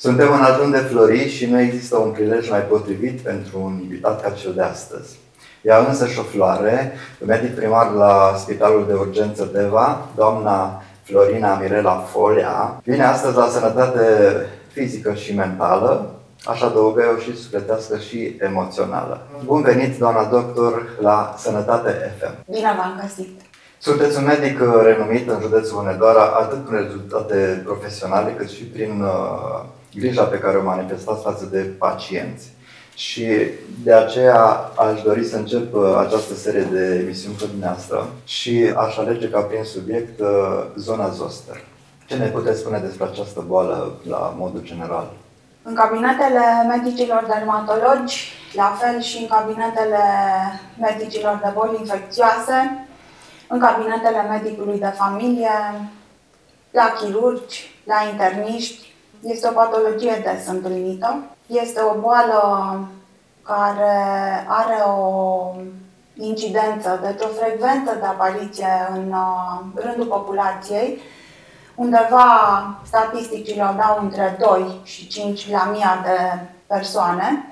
Suntem în ajun de Flori și nu există un prilej mai potrivit pentru un invitat ca cel de astăzi. Ea însăși o floare, medic primar la Spitalul de Urgență Deva, doamna Florina Mirela Folea, vine astăzi la sănătate fizică și mentală, aș adăuga eu și sufletească și emoțională. Bun venit, doamna doctor, la Sănătate FM. Bine v-am găsit! Sunteți un medic renumit în județul Hunedoara, atât prin rezultate profesionale, cât și prin grija pe care o manifestați față de pacienți. Și de aceea aș dori să încep această serie de emisiuni cu dumneavoastră și aș alege ca prin subiect zona zoster. Ce ne puteți spune despre această boală la modul general? În cabinetele medicilor dermatologi, la fel și în cabinetele medicilor de boli infecțioase, în cabinetele medicului de familie, la chirurgi, la interniști, este o patologie des întâlnită. Este o boală care are o incidență, deci o frecvență de apariție în rândul populației. Undeva statisticile o dau între 2 și 5 la 1000 de persoane.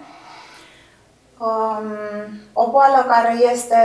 O boală care este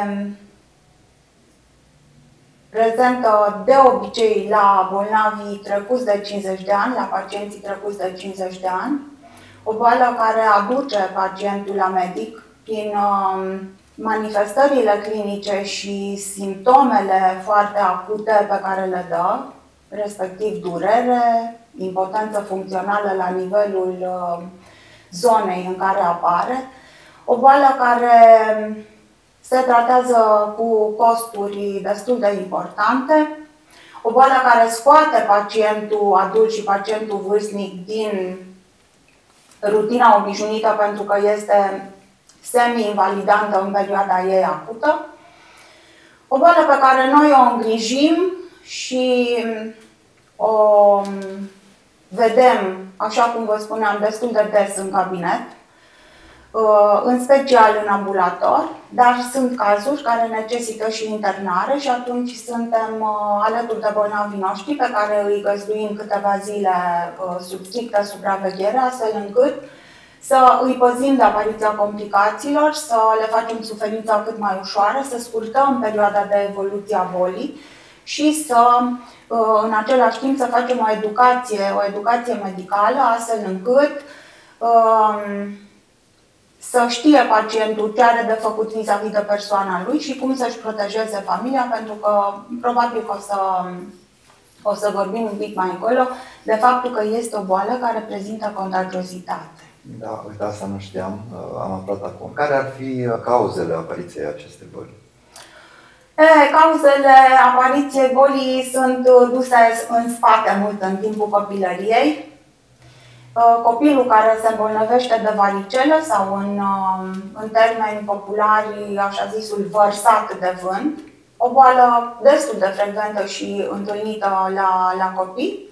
prezentă de obicei la bolnavii trecuți de 50 de ani, la pacienții trecuți de 50 de ani. O boală care aduce pacientul la medic prin manifestările clinice și simptomele foarte acute pe care le dă, respectiv durere, impotență funcțională la nivelul zonei în care apare. O boală care se tratează cu costuri destul de importante. O boală care scoate pacientul adult și pacientul vârstnic din rutina obișnuită pentru că este semi-invalidantă în perioada ei acută. O boală pe care noi o îngrijim și o vedem, așa cum vă spuneam, destul de des în cabinet, în special în ambulator, dar sunt cazuri care necesită și internare și atunci suntem alături de bolnavii noștri pe care îi găzduim câteva zile sub strictă supraveghere, astfel încât să îi păzim de apariția complicațiilor, să le facem suferința cât mai ușoară, să scurtăm perioada de evoluție a bolii și să, în același timp, să facem o educație medicală, astfel încât să știe pacientul ce are de făcut vis-a-vis de persoana lui și cum să-și protejeze familia, pentru că probabil că o să vorbim un pic mai încolo de faptul că este o boală care prezintă contagiozitate. Da, uite, asta nu știam, am aflat acum. Care ar fi cauzele apariției acestei boli? Cauzele apariției bolii sunt duse în spate mult în timpul copilăriei. Copilul care se îmbolnăvește de varicelă sau în termeni populari, așa zisul, vărsat de vânt, o boală destul de frecventă și întâlnită la copii,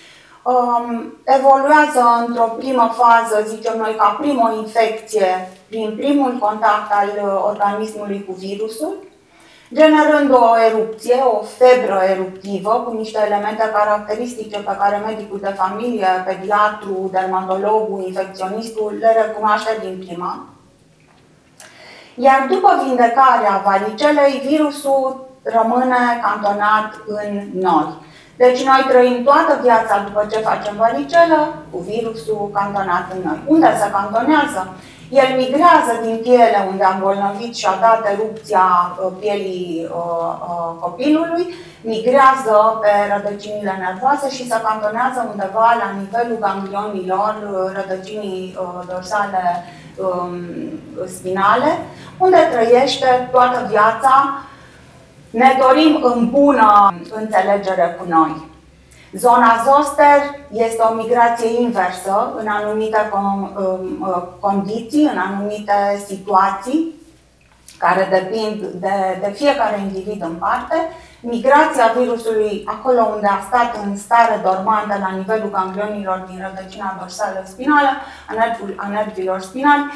evoluează într-o primă fază, zicem noi, ca primă infecție prin primul contact al organismului cu virusul, generând o erupție, o febră eruptivă cu niște elemente caracteristice pe care medicul de familie, pediatru, dermatologul, infecționistul le recunoaște din prima. Iar după vindecarea varicelei, virusul rămâne cantonat în noi. Deci noi trăim toată viața după ce facem varicelă cu virusul cantonat în noi. Unde se cantonează? El migrează din piele, unde a îmbolnăvit și a dat erupția pielii copilului, migrează pe rădăcinile nervoase și se cantonează undeva la nivelul ganglionilor, rădăcinii dorsale spinale, unde trăiește toată viața. Ne dorim în bună înțelegere cu noi. Zona zoster este o migrație inversă în anumite condiții, în anumite situații care depind de fiecare individ în parte. Migrația virusului acolo unde a stat în stare dormantă la nivelul ganglionilor din rădăcina dorsală spinală, a nervilor spinali,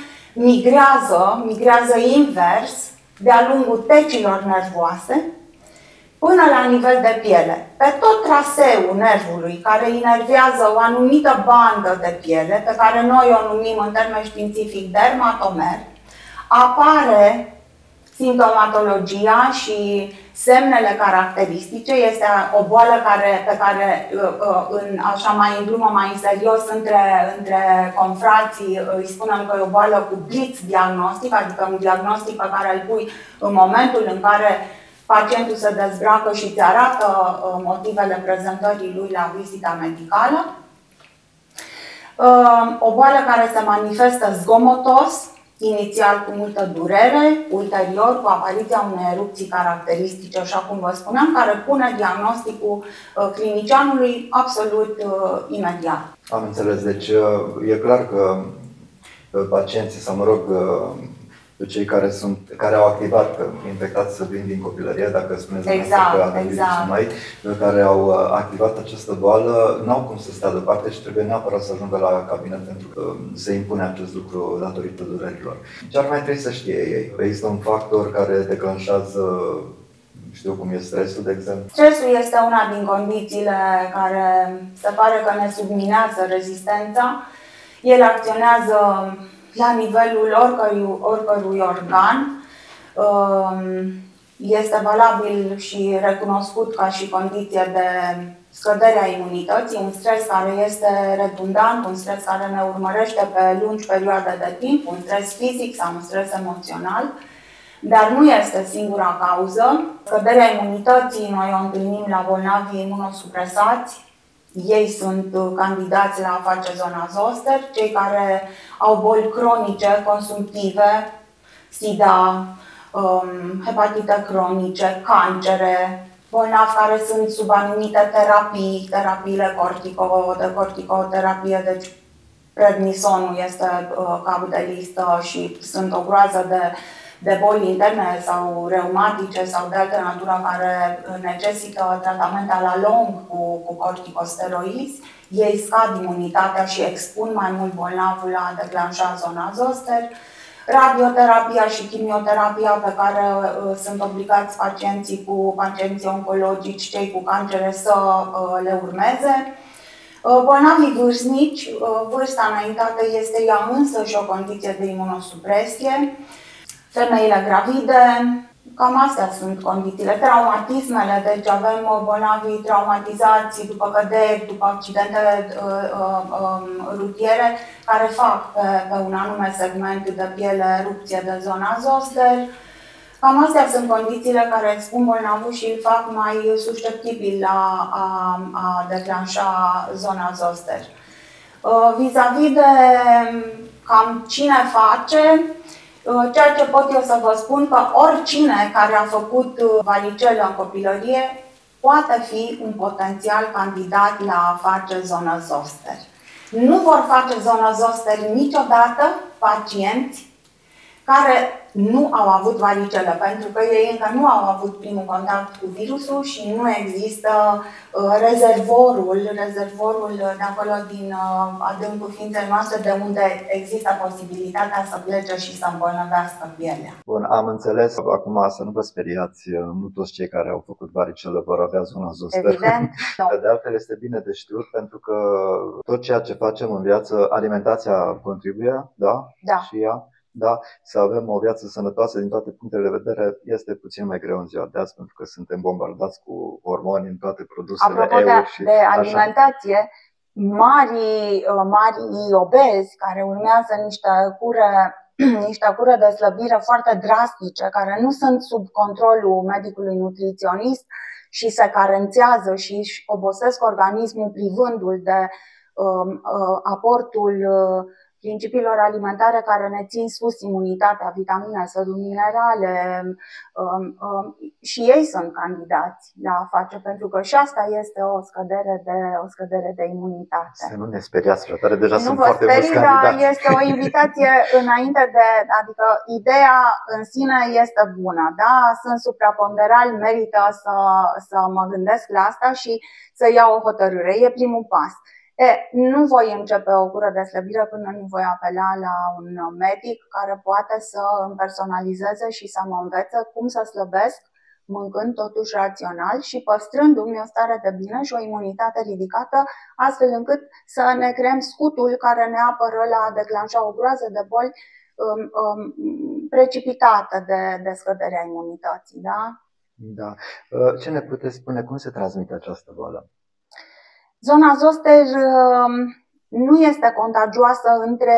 migrează invers de-a lungul tecilor nervoase, până la nivel de piele. Pe tot traseul nervului care inervează o anumită bandă de piele, pe care noi o numim în termen științific dermatomer, apare simptomatologia și semnele caracteristice. Este o boală pe care, în glumă, mai în serios, între confrații, îi spunem că e o boală cu blitz diagnostic, adică un diagnostic pe care îl pui în momentul în care pacientul se dezbracă și îți arată motivele prezentării lui la vizita medicală. O boală care se manifestă zgomotos, inițial cu multă durere, ulterior cu apariția unei erupții caracteristice, așa cum vă spuneam, care pune diagnosticul clinicianului absolut imediat. Am înțeles. Deci e clar că pacienții, sau mă rog, cei care au activat, că infectați să vin din copilărie, dacă spuneți exact. noi, care au activat această boală, n-au cum să stea deoparte și trebuie neapărat să ajungă la cabinet, pentru că se impune acest lucru datorită durerilor. Ce ar mai trebui să știe ei? Există un factor care declanșează, știu cum e stresul, de exemplu? Stresul este una din condițiile care se pare că ne subminează rezistența. El acționează la nivelul oricărui organ. Este valabil și recunoscut ca și condiție de scăderea imunității, un stres care este redundant, un stres care ne urmărește pe lungi perioade de timp, un stres fizic sau un stres emoțional, dar nu este singura cauză. Scăderea imunității noi o întâlnim la bolnavii imunosupresați. Ei sunt candidați la a face zona zoster, cei care au boli cronice, consumptive, SIDA, hepatite cronice, cancere, bolnavi care sunt sub anumite terapii, terapiile de corticoterapie, deci prednisonul este cap de listă și sunt o groază de boli interne sau reumatice sau de altă natură care necesită tratamente la lung cu corticosteroizi. Ei scad imunitatea și expun mai mult bolnavul la declanșa zona zoster. Radioterapia și chimioterapia pe care sunt obligați pacienții oncologici, cei cu cancere, să le urmeze. Bolnavii vârstnici, vârsta înaintată este ea însăși o condiție de imunosupresie. Femeile gravide, cam astea sunt condițiile. Traumatismele, deci avem bolnavii traumatizați după căderi, după accidente rutiere, care fac pe un anume segment de piele erupție de zona zoster. Cam astea sunt condițiile care expun bolnavul și îl fac mai susceptibil la a declanșa zona zoster. Vis-a-vis de cam cine face, ceea ce pot eu să vă spun, că oricine care a făcut varicelă în copilărie poate fi un potențial candidat la a face zonă zoster. Nu vor face zonă zoster niciodată pacienți care nu au avut varicelă, pentru că ei încă nu au avut primul contact cu virusul și nu există rezervorul de acolo din adâncul ființei noastre, de unde există posibilitatea să plece și să îmbolnăvească pielea. Bun, am înțeles. Acum să nu vă speriați, nu toți cei care au făcut varicelă vor avea zona zoster. Evident. De altfel este bine de știut, pentru că tot ceea ce facem în viață, alimentația contribuie, da? Da. Și ea. Da, să avem o viață sănătoasă din toate punctele de vedere este puțin mai greu în ziua de azi, pentru că suntem bombardați cu hormoni în toate produsele. Apropo de alimentație, mari obezi care urmează niște cure de slăbire foarte drastice, care nu sunt sub controlul medicului nutriționist și se carențează și își obosesc organismul privându-l de aportul principiilor alimentare care ne țin sus imunitatea, vitamine, săruri minerale, și ei sunt candidați la a face, pentru că și asta este o scădere de imunitate. Să nu ne speriați, frătare, deja nu sunt foarte mulți candidați. Este o invitație adică ideea în sine este bună, da? Sunt supraponderal, merită să mă gândesc la asta și să iau o hotărâre. E primul pas. Nu voi începe o cură de slăbire până nu voi apela la un medic care poate să îmi personalizeze și să mă învețe cum să slăbesc mâncând totuși rațional și păstrându-mi o stare de bine și o imunitate ridicată, astfel încât să ne creăm scutul care ne apără la declanșa o groază de boli precipitată de scăderea imunității. Da? Da. Ce ne puteți spune, cum se transmite această boală? Zona zoster nu este contagioasă între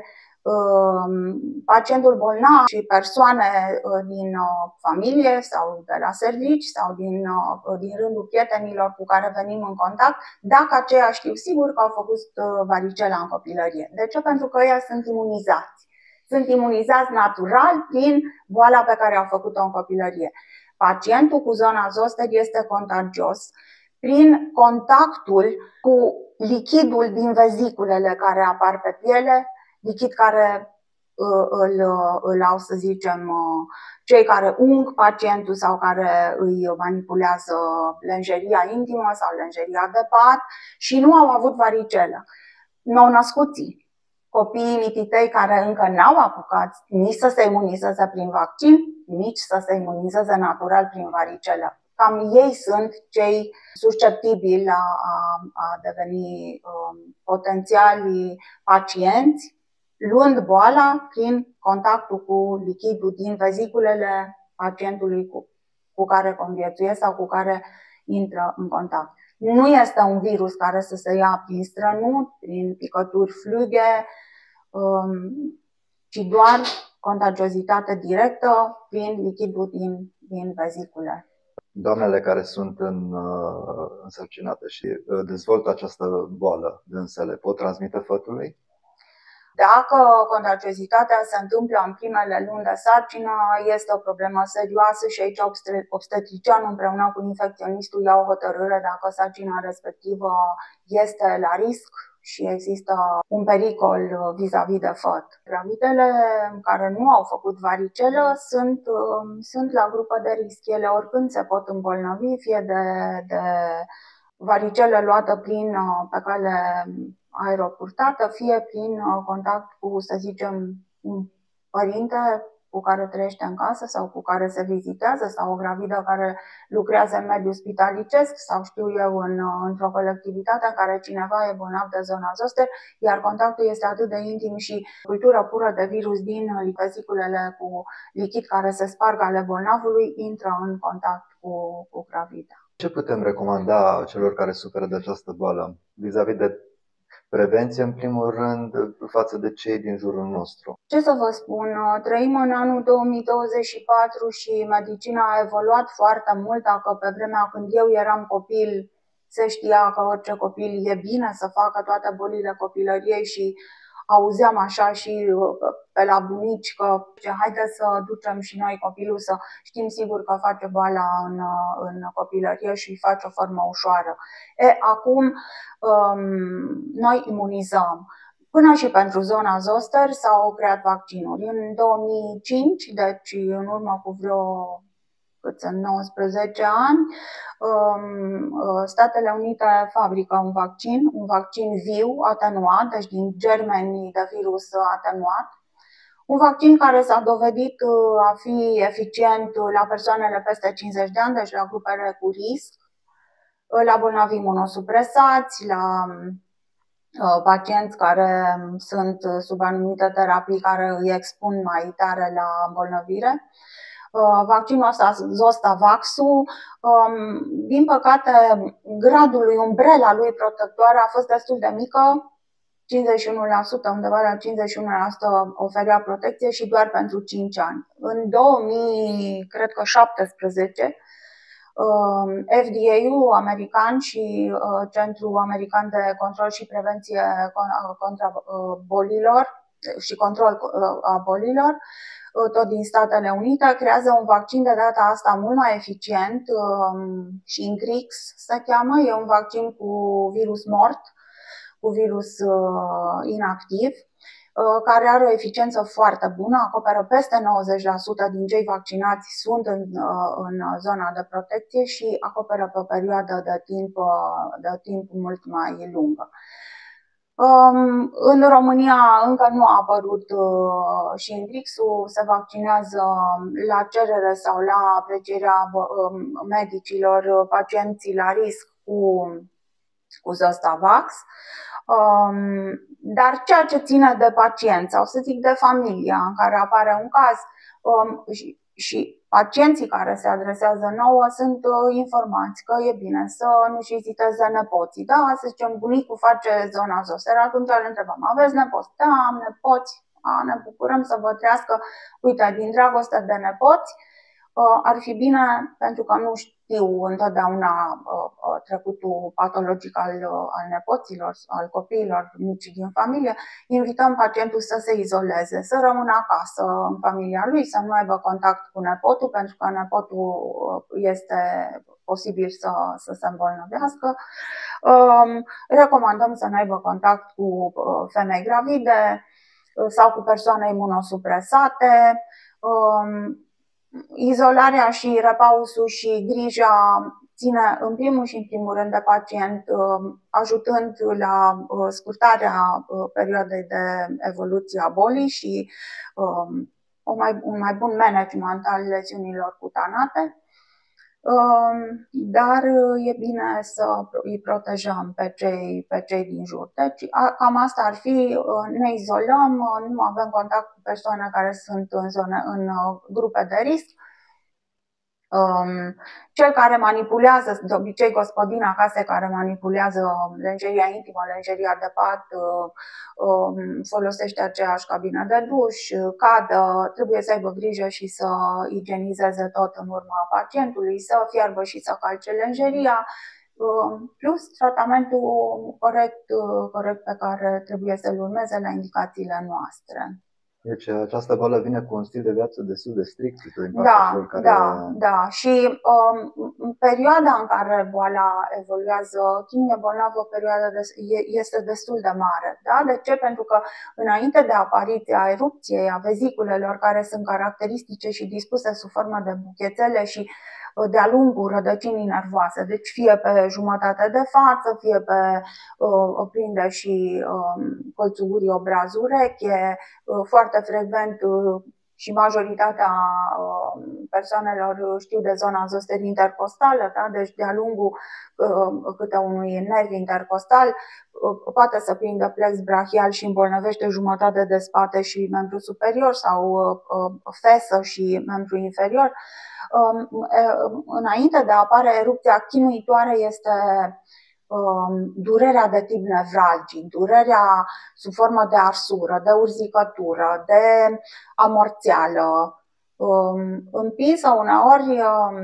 pacientul bolnav și persoane din familie sau de la servici sau din rândul prietenilor cu care venim în contact, dacă aceia știu sigur că au făcut varicela în copilărie. De ce? Pentru că ei sunt imunizați. Sunt imunizați natural prin boala pe care au făcut-o în copilărie. Pacientul cu zona zoster este contagios prin contactul cu lichidul din veziculele care apar pe piele, lichid care îl au, să zicem, cei care ung pacientul sau care îi manipulează lenjeria intimă sau lenjeria de pat și nu au avut varicelă. Nou-născuții, copiii mititei care încă n-au apucat nici să se imunizeze prin vaccin, nici să se imunizeze natural prin varicelă. Cam ei sunt cei susceptibili a deveni potențiali pacienți, luând boala prin contactul cu lichidul din veziculele pacientului cu care conviețuiesc sau cu care intră în contact. Nu este un virus care să se ia prin strănut, prin picături fluge, ci doar contagiozitate directă prin lichidul din vezicule. Doamnele care sunt însărcinate și dezvoltă această boală dânsele pot transmite fătului? Dacă contagiozitatea se întâmplă în primele luni de sarcină, este o problemă serioasă și aici obstetricianul împreună cu infecționistul ia o hotărâre dacă sarcina respectivă este la risc și există un pericol vis-a-vis de făt. Gravidele care nu au făcut varicelă sunt la grupă de risc. Ele oricând se pot îmbolnăvi, fie de varicelă luată pe cale aeropurtată, fie prin contact cu, să zicem, un părinte cu care trăiește în casă sau cu care se vizitează sau o gravidă care lucrează în mediul spitalicesc sau știu eu într-o colectivitate în care cineva e bolnav de zona zoster, iar contactul este atât de intim și cultură pură de virus din veziculele cu lichid care se sparg ale bolnavului intră în contact cu gravida. Ce putem recomanda celor care suferă de această boală vis-a-vis de prevenție, în primul rând, față de cei din jurul nostru? Ce să vă spun, trăim în anul 2024 și medicina a evoluat foarte mult. Dacă pe vremea când eu eram copil se știa că orice copil e bine să facă toate bolile copilăriei și auzeam așa și pe la bunici că haideți să ducem și noi copilul să știm sigur că face boala în copilărie și îi face o formă ușoară. Acum noi imunizăm. Până și pentru zona zoster s-au creat vaccinuri. În 2005, deci în urmă cu vreo 19 ani, Statele Unite fabrică un vaccin viu, atenuat, deci din germeni de virus atenuat. Un vaccin care s-a dovedit a fi eficient la persoanele peste 50 de ani, deci la grupele cu risc, la bolnavi imunosupresați, la pacienți care sunt sub anumite terapii care îi expun mai tare la îmbolnăvire. Vaccinul ăsta, Zostavax-ul, din păcate, gradul lui umbrela lui protectoare a fost destul de mică, 51%, undeva la 51% oferea protecție și doar pentru 5 ani. În 2017, FDA-ul american și Centrul American de Control și Prevenție contra bolilor și control a bolilor, tot din Statele Unite, creează un vaccin de data asta mult mai eficient, Shingrix se cheamă, e un vaccin cu virus mort, cu virus inactiv, care are o eficiență foarte bună, acoperă peste 90% din cei vaccinați sunt în zona de protecție și acoperă pe o perioadă de timp mult mai lungă. În România încă nu a apărut Shingrix-ul, se vaccinează la cerere sau la aprecierea medicilor pacienții la risc cu Zostavax. Dar ceea ce ține de pacient sau să zic de familia în care apare un caz și pacienții care se adresează nouă sunt informați că e bine să nu-și viziteze nepoții. Da, să zicem, bunicul face zona zoster, atunci îl întrebăm, aveți nepoți? Da, am nepoți, ne bucurăm să vă trăiască. Uite, din dragoste de nepoți, ar fi bine, pentru că nu știu întotdeauna trecutul patologic al nepoților, al copiilor mici din familie, invităm pacientul să se izoleze, să rămână acasă în familia lui, să nu aibă contact cu nepotul, pentru că nepotul este posibil să se îmbolnăvească. Recomandăm să nu aibă contact cu femei gravide sau cu persoane imunosupresate. Izolarea și repausul și grija ține în primul și în primul rând de pacient, ajutând la scurtarea perioadei de evoluție a bolii și un mai bun management al leziunilor cutanate. Dar e bine să îi protejăm pe cei din jur. Deci cam asta ar fi, ne izolăm, nu avem contact cu persoane care sunt în grupe de risc. Cel care manipulează, de obicei gospodina casei care manipulează lenjeria intimă, lenjeria de pat, folosește aceeași cabină de duș, cadă, trebuie să aibă grijă și să igienizeze tot în urma pacientului, să fiarbă și să calce lenjeria, plus tratamentul corect pe care trebuie să-l urmeze la indicațiile noastre. Deci această boală vine cu un stil de viață destul de strict. Da. Și în perioada în care boala evoluează, cine e bolnav, o perioadă este destul de mare. Da? De ce? Pentru că înainte de apariția erupției a veziculelor, care sunt caracteristice și dispuse sub formă de buchețele și de-a lungul rădăcinii nervoase, deci fie pe jumătate de față, fie pe prinde și colțul gurii, obraz, ureche, foarte frecvent și majoritatea persoanelor știu de zona zoster intercostală, da? Deci de-a lungul câte unui nerv intercostal poate să prindă plex brachial și îmbolnăvește jumătate de spate și membru superior sau fesă și membru inferior. Înainte de a apare erupția chinuitoare este durerea de tip nevralgic, durerea sub formă de arsură, de urzicătură, de amorțeală, împinsă uneori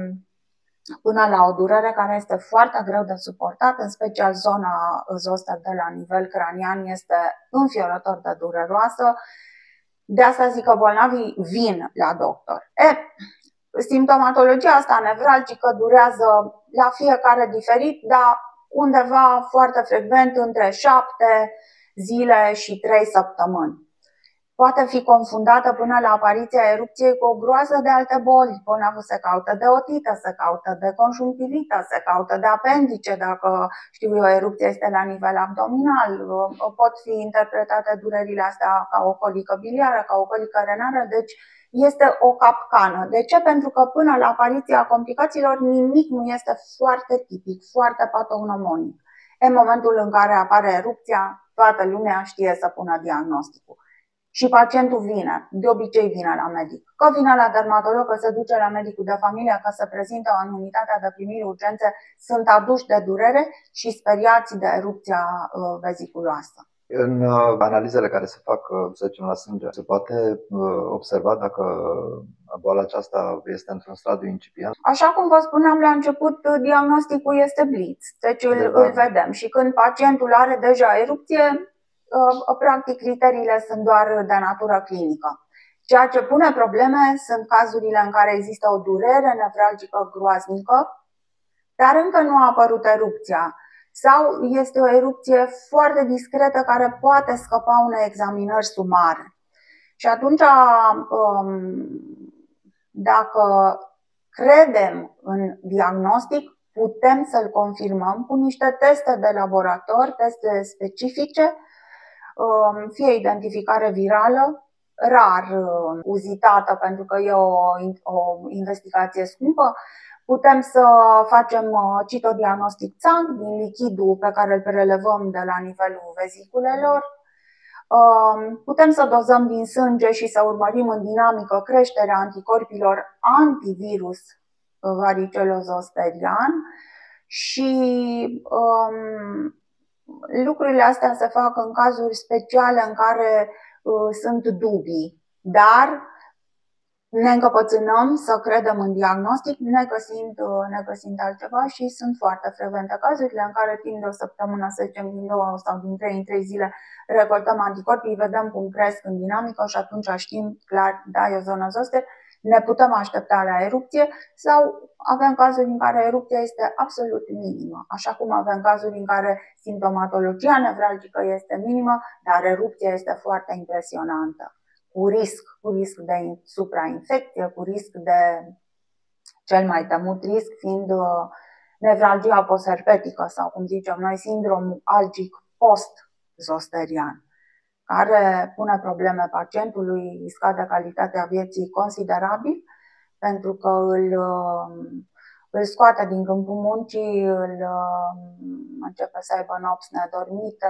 până la o durere care este foarte greu de suportat, în special zona zoster de la nivel cranian este înfiorător de dureroasă. De asta zic că bolnavii vin la doctor. Simptomatologia asta nevralgică durează la fiecare diferit, dar undeva foarte frecvent între 7 zile și 3 săptămâni. Poate fi confundată până la apariția erupției cu o groază de alte boli. Bolnavul se caută de otită, se caută de conjunctivită, se caută de apendice, dacă știu eu, erupția este la nivel abdominal. Pot fi interpretate durerile astea ca o colică biliară, ca o colică renară, deci este o capcană. De ce? Pentru că până la apariția complicațiilor nimic nu este foarte tipic, foarte patognomonic. În momentul în care apare erupția, toată lumea știe să pună diagnosticul. Și pacientul vine, de obicei vine la medic. Că vine la dermatolog, că se duce la medicul de familie, că se prezintă în unitatea de primire urgențe, sunt aduși de durere și speriați de erupția veziculoasă. În analizele care se fac, să zicem, la sânge, se poate observa dacă boala aceasta este într-un stadiu incipient? Așa cum vă spuneam la început, diagnosticul este blitz, deci îl vedem. Și când pacientul are deja erupție, practic criteriile sunt doar de natură clinică. Ceea ce pune probleme sunt cazurile în care există o durere nevralgică groaznică, dar încă nu a apărut erupția. Sau este o erupție foarte discretă care poate scăpa unei examinări sumare. Și atunci, dacă credem în diagnostic, putem să-l confirmăm cu niște teste de laborator, teste specifice, fie identificare virală, rar uzitată pentru că e o investigație scumpă. Putem să facem citodiagnostic țanc din lichidul pe care îl prelevăm de la nivelul veziculelor. Putem să dozăm din sânge și să urmărim în dinamică creșterea anticorpilor antivirus varicelozosterian și lucrurile astea se fac în cazuri speciale în care sunt dubii, dar ne încăpățânăm să credem în diagnostic negăsind altceva și sunt foarte frecvente cazurile în care timp de o săptămână, să zicem din 2 sau din 3 în 3 zile, recoltăm anticorpii, vedem cum cresc în dinamică și atunci știm clar, da, e o zonă zoster, ne putem aștepta la erupție sau avem cazuri în care erupția este absolut minimă, așa cum avem cazuri în care simptomatologia nevralgică este minimă, dar erupția este foarte impresionantă. Cu risc de suprainfecție, cu risc de cel mai temut risc fiind nevralgia postherpetică sau, cum zicem noi, sindromul algic post-zosterian, care pune probleme pacientului, îi scade calitatea vieții considerabil pentru că îl scoate din câmpul muncii, începe să aibă nopți nedormite,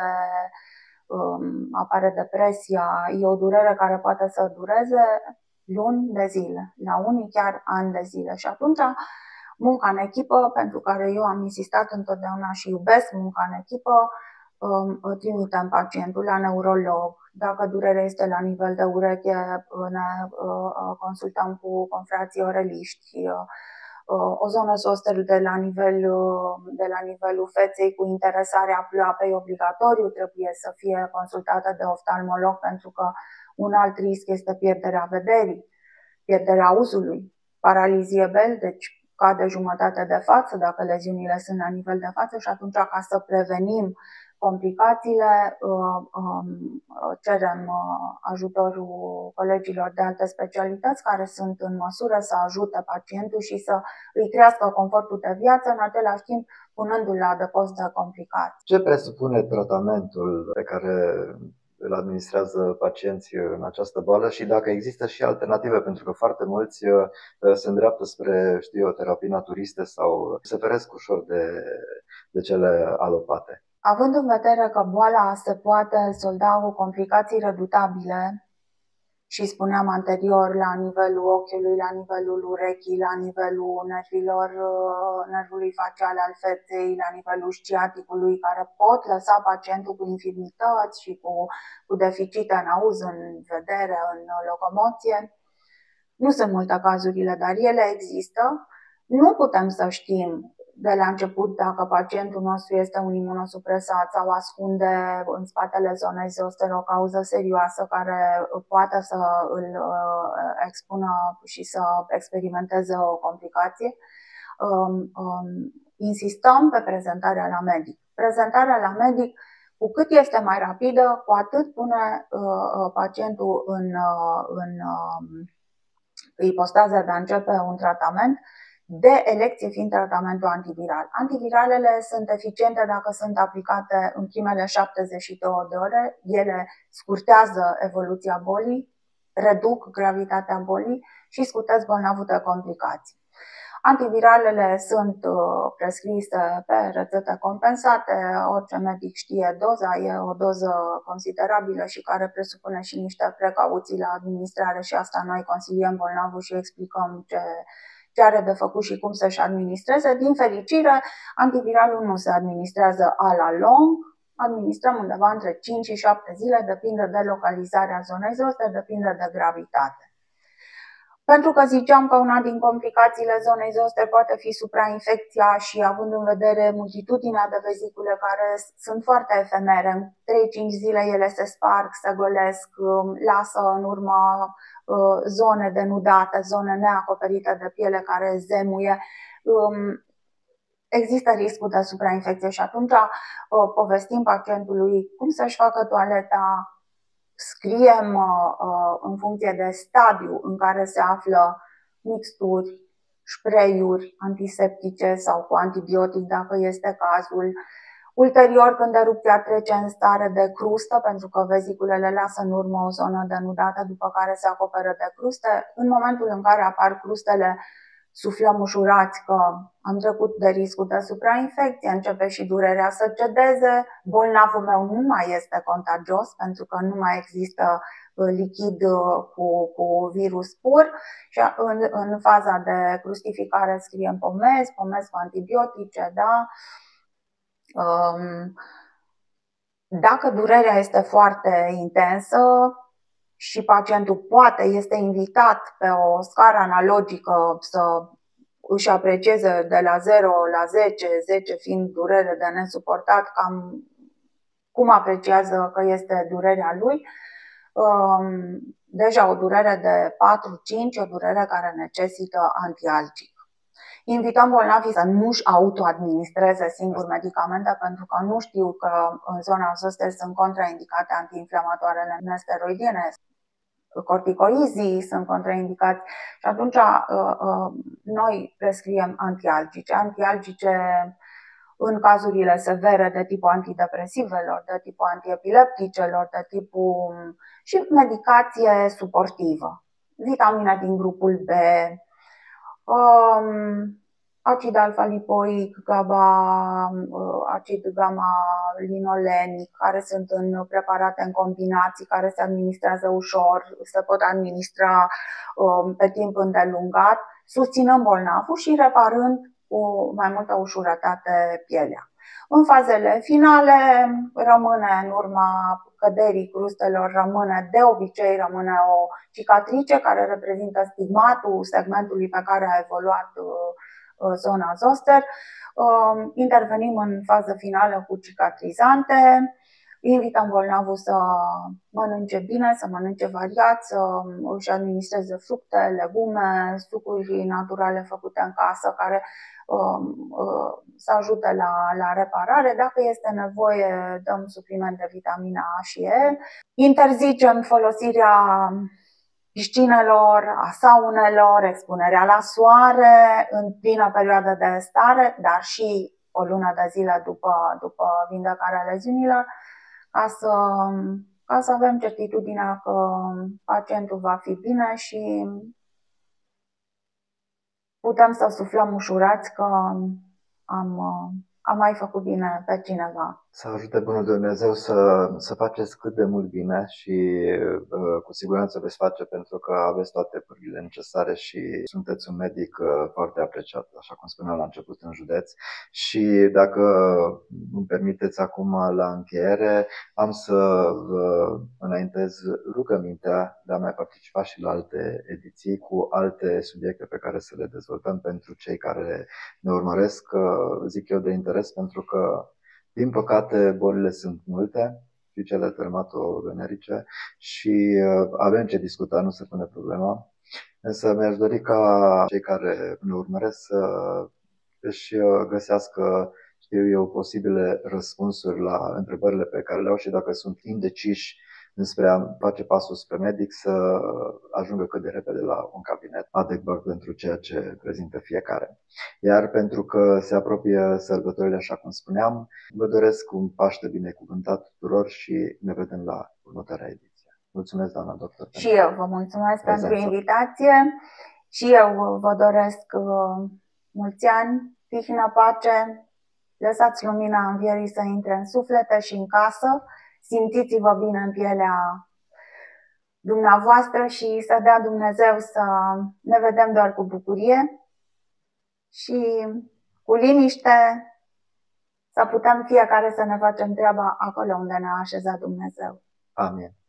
apare depresia, e o durere care poate să dureze luni de zile, la unii chiar ani de zile. Și atunci munca în echipă, pentru care eu am insistat întotdeauna și iubesc munca în echipă, trimitem pacientul la neurolog. Dacă durerea este la nivel de ureche, ne consultăm cu confrații oreliști. O zonă zoster de la nivelul feței cu interesarea pleoapei obligatoriu trebuie să fie consultată de oftalmolog pentru că un alt risc este pierderea vederii, pierderea auzului, paralizie bel, deci cade jumătate de față dacă leziunile sunt la nivel de față și atunci ca să prevenim complicațiile cerem ajutorul colegilor de alte specialități care sunt în măsură să ajute pacientul și să îi crească confortul de viață, în același timp punându-l la adăpost de complicații. Ce presupune tratamentul pe care îl administrează pacienții în această boală și dacă există și alternative, pentru că foarte mulți se îndreaptă spre, terapii naturiste sau se feresc ușor de cele alopate? Având în vedere că boala se poate solda cu complicații redutabile și spuneam anterior la nivelul ochiului, la nivelul urechii, la nivelul nervului facial al feței, la nivelul sciaticului, care pot lăsa pacientul cu infirmități și cu deficite în auz, în vedere, în locomoție. Nu sunt multe cazurile, dar ele există. Nu putem să știm de la început dacă pacientul nostru este un imunosupresat sau ascunde în spatele zonei zoster o cauză serioasă care poate să îl expună și să experimenteze o complicație. Insistăm pe prezentarea la medic. Prezentarea la medic, cu cât este mai rapidă, cu atât pune pacientul în ipostaza de a începe un tratament, de elecție fiind tratamentul antiviral. Antiviralele sunt eficiente dacă sunt aplicate în primele 72 de ore. Ele scurtează evoluția bolii, reduc gravitatea bolii și scurtesc bolnavul de complicații. Antiviralele sunt prescrise pe rețete compensate, orice medic știe doza, e o doză considerabilă și care presupune și niște precauții la administrare și asta noi consiliem bolnavul și explicăm ce are de făcut și cum să-și administreze. Din fericire, antiviralul nu se administrează a la lung, administrăm undeva între 5 și 7 zile, depinde de localizarea zonei zoster, depinde de gravitate. Pentru că ziceam că una din complicațiile zonei zoster poate fi suprainfecția și având în vedere multitudinea de vezicule care sunt foarte efemere, în 3-5 zile ele se sparg, se golesc, lasă în urmă zone denudate, zone neacoperite de piele care zemuie, există riscul de suprainfecție și atunci povestim pacientului cum să-și facă toaleta, scriem în funcție de stadiu în care se află mixturi, spray-uri antiseptice sau cu antibiotic dacă este cazul. Ulterior, când erupția trece în stare de crustă, pentru că veziculele lasă în urmă o zonă denudată, după care se acoperă de cruste, în momentul în care apar crustele, suflăm ușurați că am trecut de riscul de suprainfecție, începe și durerea să cedeze, bolnavul meu nu mai este contagios pentru că nu mai există lichid cu virus pur și în faza de crustificare scriem pomezi cu antibiotice, da? Dacă durerea este foarte intensă și pacientul este invitat pe o scară analogică să își aprecieze de la 0 la 10, 10 fiind durere de nesuportat, cam cum apreciază că este durerea lui, deja o durere de 4-5, o durere care necesită antialgic. Invităm bolnavii să nu-și autoadministreze singuri medicamente pentru că nu știu că în zona zoster sunt contraindicate antiinflamatoarele nesteroidiene, corticoizii sunt contraindicați și atunci noi prescriem antialgice în cazurile severe de tipul antidepresivelor, de tipul antiepilepticelor, de tipul și medicație suportivă, vitamine din grupul B, acid alfa-lipoic, acid gamma-linolenic, care sunt preparate în combinații, care se administrează ușor, se pot administra pe timp îndelungat, susținând bolnavul și reparând cu mai multă ușurătate pielea. În fazele finale rămâne, în urma căderii crustelor, de obicei rămâne o cicatrice care reprezintă stigmatul segmentului pe care a evoluat zona zoster. Intervenim în fază finală cu cicatrizante. Invităm bolnavul să mănânce bine, să mănânce variat, să își administreze fructe, legume, sucuri naturale făcute în casă care să ajute la reparare. Dacă este nevoie, dăm supliment de vitamina A și E. Interzicem folosirea piscinelor, a saunelor, expunerea la soare în plină perioadă de stare, dar și o lună de zile după vindecarea leziunilor, ca să avem certitudinea că pacientul va fi bine și putem să suflăm ușurați că am mai făcut bine pe cineva. Să ajute Bunul Dumnezeu să faceți cât de mult bine și cu siguranță veți face pentru că aveți toate pârghile necesare și sunteți un medic foarte apreciat, așa cum spuneam la început, în județ. Și dacă îmi permiteți acum la încheiere, am să vă înaintez rugămintea de a mai participa și la alte ediții cu alte subiecte pe care să le dezvoltăm pentru cei care ne urmăresc, zic eu, de interes, pentru că din păcate, bolile sunt multe, și cele dermatovenerice, și avem ce discuta, nu se pune problema. Însă mi-aș dori ca cei care ne urmăresc să își găsească, știu eu, posibile răspunsuri la întrebările pe care le au și dacă sunt indeciși înspre a face pasul spre medic, să ajungă cât de repede la un cabinet adecvat pentru ceea ce prezintă fiecare. Iar pentru că se apropie sărbătorile, așa cum spuneam, vă doresc un Paște binecuvântat tuturor și ne vedem la următoarea ediție. Mulțumesc, doamna doctor. Și eu vă mulțumesc pentru invitație și eu vă doresc mulți ani, tihnă, pace, lăsați lumina învierii să intre în suflete și în casă, simțiți-vă bine în pielea dumneavoastră și să dea Dumnezeu să ne vedem doar cu bucurie și cu liniște, să putem fiecare să ne facem treaba acolo unde ne-a așezat Dumnezeu. Amin.